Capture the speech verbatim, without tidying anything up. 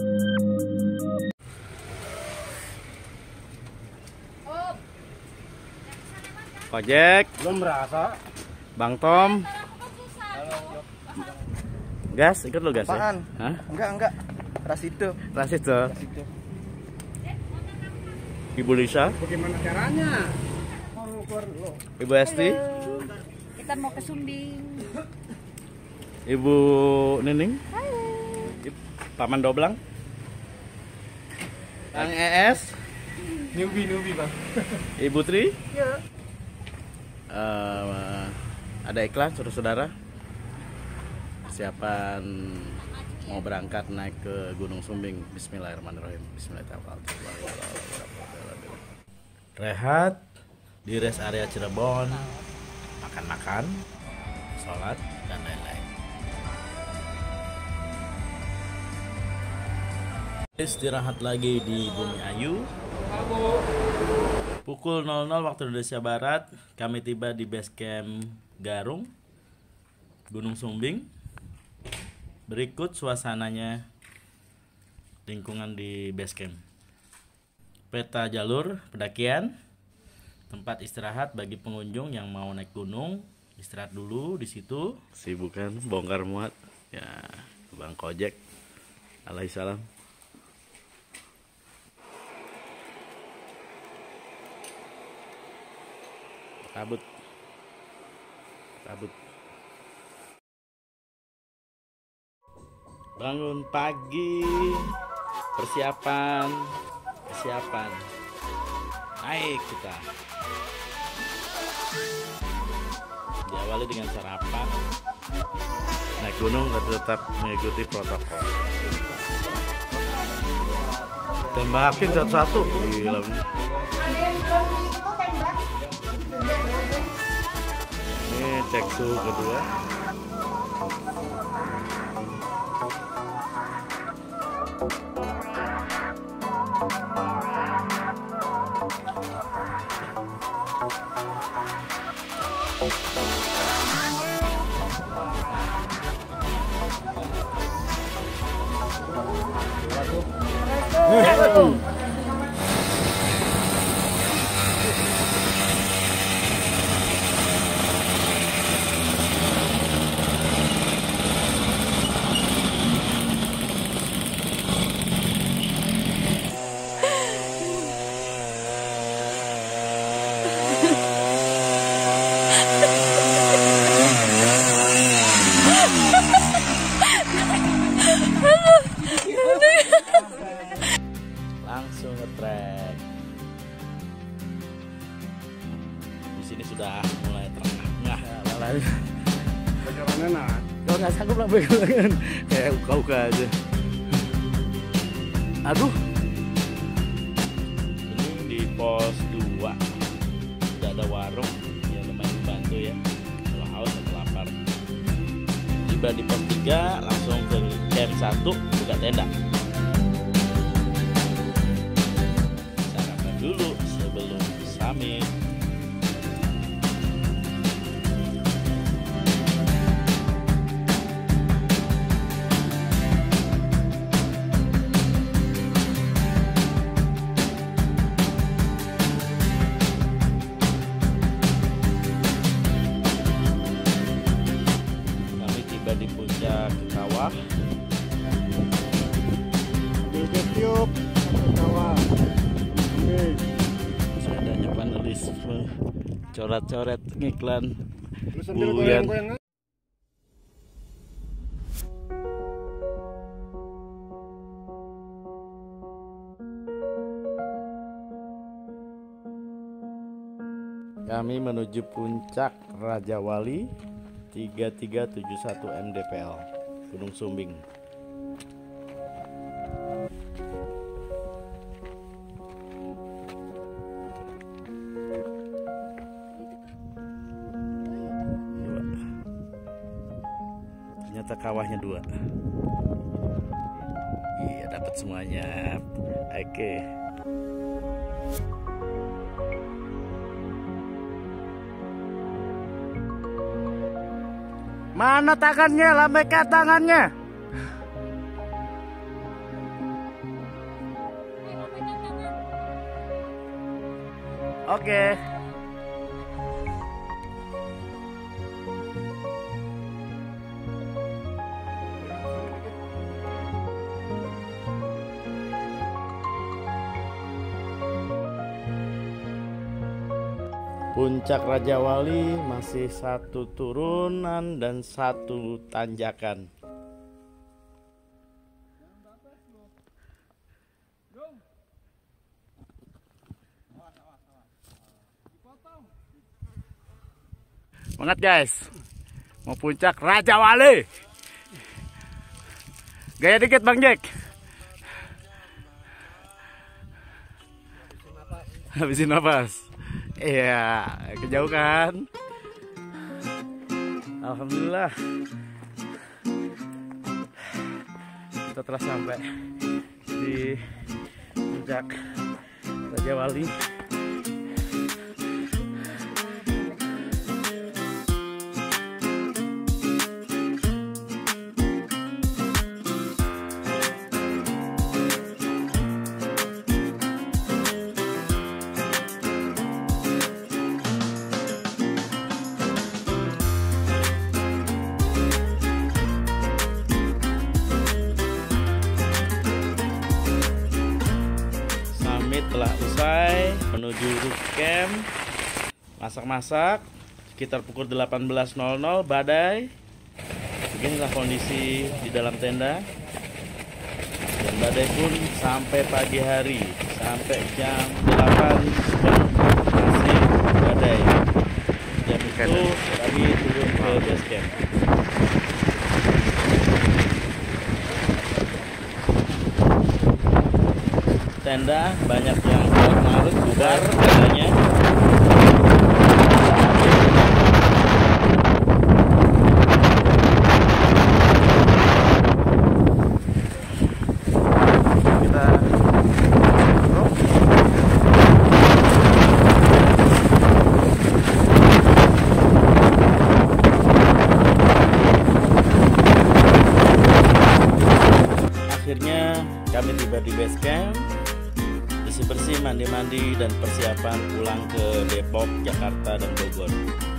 Ojek. Belum merasa. Bang Tom. Gas, ikut lu gas. Apaan? Ya? Hah? Enggak, enggak. Ras itu. Ras itu. Ras itu. Ibu Lisa. Bagaimana caranya? Mau keluar dulu. Ibu Esti. Halo. Kita mau ke Sumbing. Ibu Nining. Halo. Paman Doblang. Kang E S. Newbie, newbie, Bang. Ibu Tri. Yuk. Uh, ada iklan saudara-saudara. Persiapan mau berangkat naik ke Gunung Sumbing. Bismillahirrahmanirrahim. Bismillahirrahmanirrahim. Rehat di rest area Cirebon, makan-makan, sholat dan lain-lain. Istirahat lagi di Bumi Ayu. Pukul nol nol waktu Indonesia Barat, kami tiba di base camp Garung, Gunung Sumbing. Berikut suasananya lingkungan di base camp. Peta jalur pendakian, tempat istirahat bagi pengunjung yang mau naik gunung, istirahat dulu di situ. Sibukan bongkar muat, ya Bang Kojek, alaihissalam. Kabut, kabut. Bangun pagi, persiapan, persiapan. Naik kita. Diawali dengan sarapan. Naik gunung dan tetap mengikuti protokol. Tembakin satu-satu. Gila. Ini cek suhu kedua. Langsung ngetrek. Di sini sudah mulai terengah. Lalu Bagaimana nak? kalau nggak sanggup lah pegangan, kayak uka-uka aja. Aduh. Ini di pos dua sudah ada warung yang lumayan membantu ya. Kalau haus atau lapar. Tiba di pos tiga langsung ke camp satu buka tenda. Sarapan dulu sebelum summit. Kami tiba di puncak kawah. Di YouTube kawah. Seadanya panelis coret-coret ngiklan Lu sambil Buyan. goyang-goyang. Kami menuju puncak Raja Wali tiga tiga tujuh satu M D P L Gunung Sumbing. Dua. Ternyata kawahnya dua. Iya, dapat semuanya. Oke. Mana tangannya? Lambaikan tangannya. Oke. Puncak Raja Wali masih satu turunan dan satu tanjakan. Semangat guys, mau puncak Raja Wali. Gaya dikit Bang Jack. Habisin nafas. Iya, kejauhan. Alhamdulillah, kita telah sampai di puncak Raja Wali. Telah usai menuju roof camp, masak-masak sekitar pukul delapan belas nol nol badai. Beginilah kondisi di dalam tenda, dan badai pun sampai pagi hari, sampai jam delapan masih badai. Jam itu kami turun ke base camp. Tenda banyak yang larut bubar tendanya. Kita akhirnya kami tiba di base camp. Bersih-bersih, mandi-mandi, dan persiapan pulang ke Depok, Jakarta, dan Bogor.